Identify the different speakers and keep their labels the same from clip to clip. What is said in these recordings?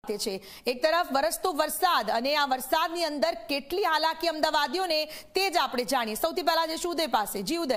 Speaker 1: છે। એક તરફ વરસતો વરસાદ અને આ વરસાદની અંદર કેટલી હાલાકી અમદાવાદીઓને તે જ આપણે જાણીએ। સૌથી પહેલા જઈશું ઉદય પાસે। જી ઉદય।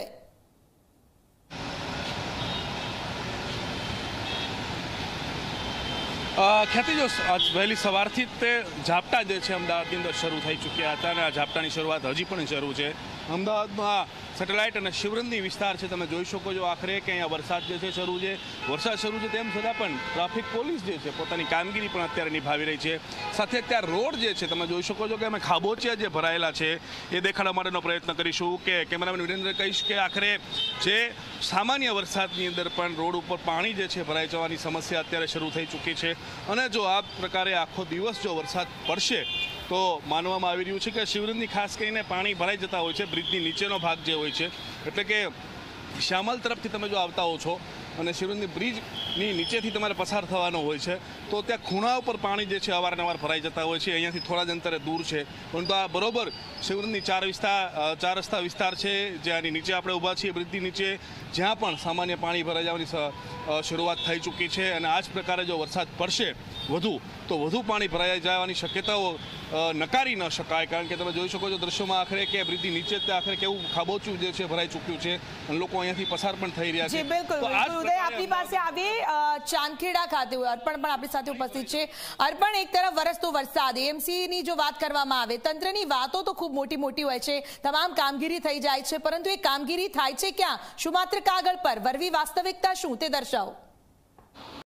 Speaker 2: ખ્યાતિ, જો વહેલી સવારથી તે ઝાપટા જે છે અમદાવાદની અંદર શરૂ થઈ ચૂક્યા હતા અને આ ઝાપટાની શરૂઆત હજી પણ શરૂ છે। અમદાવાદમાં સેટેલાઇટ અને શિવરંજની વિસ્તાર છે, તમે જોઈ શકો છો આખરે કે અહીંયા વરસાદ જે છે શરૂ છે। વરસાદ શરૂ છે તેમ છતાં પણ ટ્રાફિક પોલીસ જે છે પોતાની કામગીરી પણ અત્યારે નિભાવી રહી છે। સાથે અત્યારે રોડ જે છે તમે જોઈ શકો છો કે અમે ખાબોચિયા જે ભરાયેલા છે એ દેખાડવા માટેનો પ્રયત્ન કરીશું કે કેમેરામેન વિરેન્દ્ર કહીશ કે આખરે જે સામાન્ય વરસાદની અંદર પણ રોડ ઉપર પાણી જે છે ભરાઈ જવાની સમસ્યા અત્યારે શરૂ થઈ ચૂકી છે અને જો આ પ્રકારે આખો દિવસ જો વરસાદ પડશે તો માનવામાં આવી રહ્યું છે કે શિવરંજની ખાસ કરીને પાણી ભરાઈ જતા હોય છે, બ્રિજની નીચેનો ભાગ જે હોય છે, એટલે કે શ્યામલ તરફથી તમે જો આવતા હો છો અને શિવરંજની બ્રિજની નીચેથી તમારે પસાર થવાનો હોય છે તો ત્યાં ખૂણા ઉપર પાણી જે છે અવારનવાર ભરાઈ જતા હોય છે। અહીંયાથી થોડા જ અંતરે દૂર છે, પરંતુ આ બરોબર શિવરંજની ચાર રસ્તા વિસ્તાર છે જ્યાંની નીચે આપણે ઊભા છીએ બ્રિજની નીચે, જ્યાં પણ સામાન્ય પાણી ભરાઈ જવાની શરૂઆત થઈ ચૂકી છે અને આ જ પ્રકારે જો વરસાદ પડશે તો વધુ પાણી ભરાઈ જવાની શક્યતાઓ નકારી ન શકાય, કારણ કે તમે જોઈ શકો છો દ્રશ્યોમાં આખરે કે બ્રિજની નીચે આખરે કેવું ખાબોચિયું જે છે ભરાઈ ચૂક્યું છે અને લોકો અહીંયાથી પસાર પણ થઈ રહ્યા છે।
Speaker 1: બિલકુલ ઉદય, આપની પાસે આવે ચાંદખેડા ખાતે અર્પણ પણ આપણી સાથે ઉપસ્થિત છે। અર્પણ, એક તરફ વરસતો વરસાદ, એએમસી ની જો વાત કરવામાં આવે, તંત્રની વાતો તો ખૂબ મોટી હોય છે, તમામ કામગીરી થઈ જાય છે, પરંતુ એ કામગીરી થાય છે ક્યાં? શું માત્ર કાગળ પર? વરવી વાસ્તવિકતા શું તે દર્શાવો।